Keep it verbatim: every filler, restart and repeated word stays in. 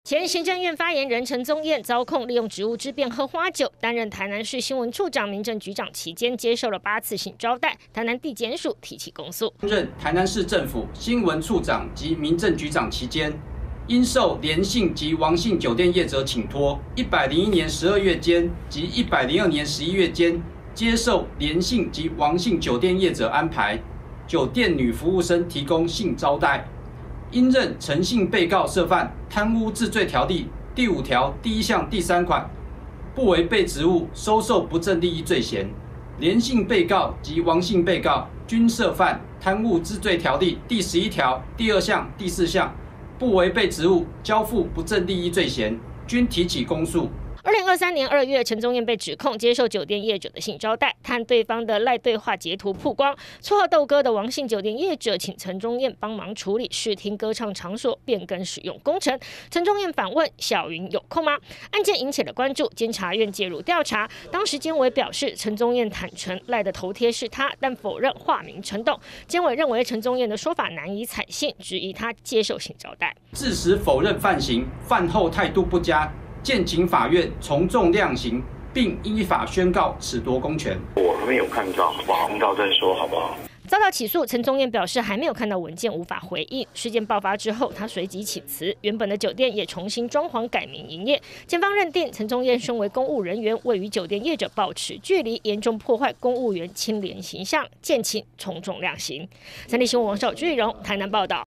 前行政院发言人陈宗彦遭控利用职务之便喝花酒，担任台南市新闻处长、民政局长期间，接受了八次性招待。台南地检署提起公诉。 任台南市政府新闻处长及民政局长期间，因受联信及王姓酒店业者请托，一百零一年十二月间及一百零二年十一月间，接受联信及王姓酒店业者安排，酒店女服务生提供性招待。 应认陈姓被告涉犯贪污治罪条例第五条第一项第三款，不违背职务收受不正利益罪嫌。连姓被告及王姓被告均涉犯贪污治罪条例第十一条第二项第四项，不违背职务交付不正利益罪嫌，均提起公诉。 二零二三年二月，陈宗彦被指控接受酒店业者的性招待，和对方的赖对话截图曝光。绰号豆哥的王姓酒店业者请陈宗彦帮忙处理视听歌唱场所变更使用工程。陈宗彦反问：“小云有空吗？”案件引起了关注，监察院介入调查。当时监委表示，陈宗彦坦承赖的头贴是他，但否认化名陈董。监委认为陈宗彦的说法难以采信，质疑他接受性招待， 自实否认犯行，犯后态度不佳。 建请法院从重量刑，并依法宣告褫夺公权。 我还没有看到，好不好？看到再说，好不好？ 遭到起诉，陈宗彦表示还没有看到文件，无法回应。事件爆发之后，他随即请辞，原本的酒店也重新装潢改名营业。检方认定陈宗彦身为公务人员，未与酒店业者保持距离，严重破坏公务员清廉形象，建请从重量刑。三立新闻王少志荣台南报道。